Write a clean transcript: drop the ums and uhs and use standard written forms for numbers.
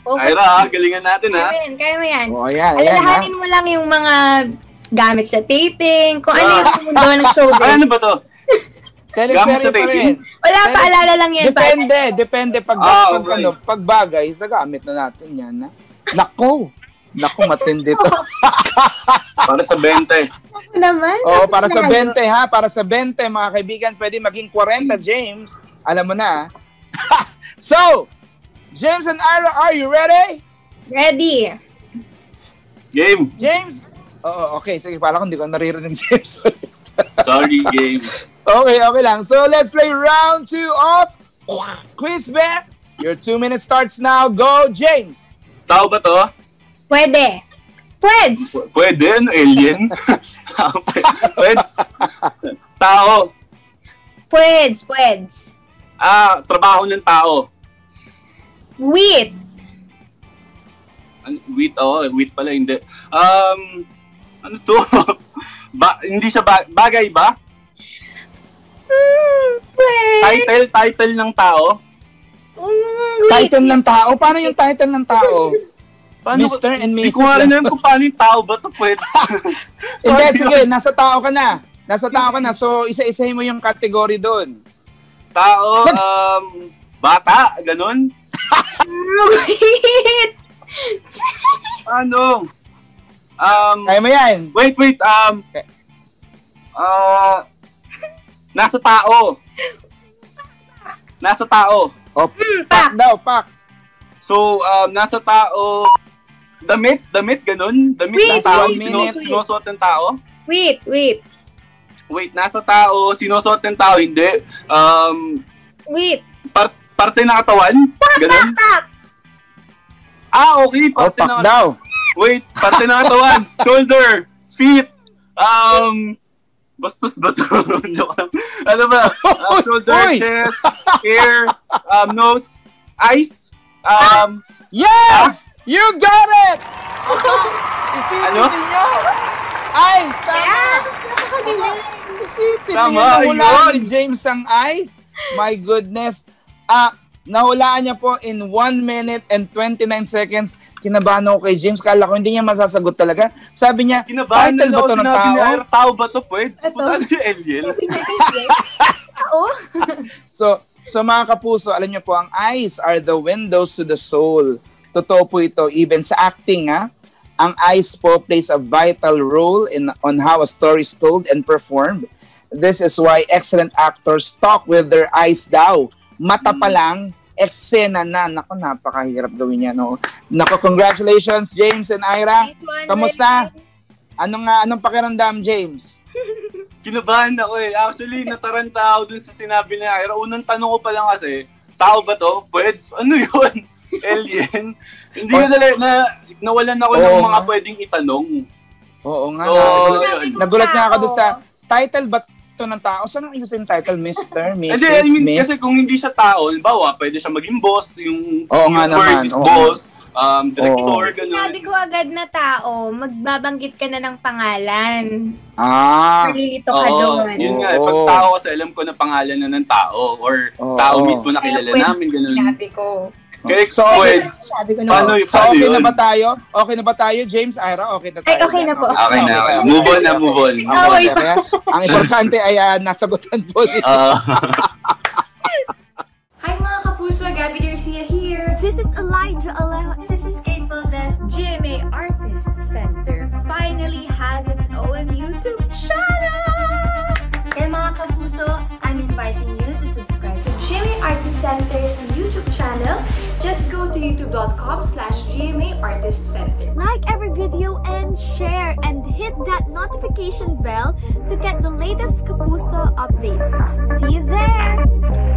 Ayra, galingan natin, ha? Kaya mo yan. Oh, ayan, alalahanin mo lang yung mga gamit sa taping, kung ano yung mundo ng showbiz. Ano ba to? Teleserye pa rin. Wala, paalala lang yan. Depende. Pag bagay, sa gamit na natin yan. Ha? Nako, matindi to. Para sa 20. Naman. Oo, para sa 20, ha? Para sa 20, mga kaibigan, pwede maging 40, James. Alam mo na. So, James and Ayra, are you ready? Ready. Game. James? Oo, okay. Sige, pala ko hindi ko naririnig James. Sorry, game. Okay lang. So, let's play round 2 of Quiz Bet. Your 2 minutes starts now. Go, James. Tao ba to? Pwede. Pwede? Ano, alien? Pweds? Tao? Pweds. Trabaho ng tao. Wheat. Wheat, wheat pala, hindi. Ano to? Hindi siya bagay ba? Title ng tao? Title ng tao? Paano yung title ng tao? Mr. and Mrs. Hindi ko nga rin kung paano yung tao ba to pwede. Hindi, sige, nasa tao ka na. So, isa-isahin mo yung category doon. Tao, bata, ganun? Wait! Ano? Kaya mo yan. Wait. Nasa tao. Oh, pak daw. So, nasa tao, damit, ganun? Damit ng tao, sinusuot ng tao? Wait. Nasa tao, sinusuot ng tao, hindi. Wait. Parte ng katawan? Ganun? Okay, parte ng katawan. daw. Wait, parte ng katawan. Shoulder, feet, bastos ba ito? Ano ba? Shoulder, chest, hair, nose, eyes, Yes! You got it! Isipin niyo. Eyes, tama. Isipin niyo, nahulaan ni James ang eyes. My goodness. Nahulaan niya po in 1 minute and 29 seconds. Kinabahan ako kay James. Kala ko hindi niya masasagot talaga. Sabi niya, title ba ito ng tao? Tao ba ito? Pwede? Punta niyo alien. So mga kapuso, alam niyo po, ang eyes are the windows to the soul. Totoo po ito, even sa acting, ha? Ang eyes po plays a vital role on how a story is told and performed. This is why excellent actors talk with their eyes daw. Mata pa lang, eksena na. Naku, napakahirap gawin yan. No? Naku, congratulations, James and Ayra. Kamusta? Anong pakiramdam, James? Kinabahan ako eh. Actually, nataranta ako dun sa sinabi ni Ayra. Unang tanong ko pa lang kasi, tao ba to? Pweds? Ano yun? Alien? Hindi na nawalan ako ng mga pwedeng itanong. Oo nga. Nagulat nga ako doon sa title ba ito ng tao? Saan ang ayusin title? Mr., Mrs., Miss? Kasi kung hindi siya tao, bawa, pwede siya maging boss. Yung word is boss. Director, gano'n. Sinabi ko agad na tao, magbabanggit ka na ng pangalan. Malilito ka doon. Yun nga, pag tao kasi alam ko na pangalan na ng tao or tao mismo na kilala namin, gano'n. Sinabi ko. Okay, so paano okay na ba tayo? Okay na ba tayo, James, Ayra? Okay na tayo? Ay, okay na po. Okay na. Move on. Ang importante ay nasagutan po nito. Hi mga kapuso, Gabby Garcia here. This is Elijah Alejo. This is Kate Valdez. GMA Artist Center finally has its own YouTube channel! Kaya mga kapuso, I'm inviting you to subscribe to GMA Artist Center's YouTube channel. Just go to youtube.com/GMA Artist Center. like every video and share and hit that notification bell to get the latest Kapuso updates. See you there!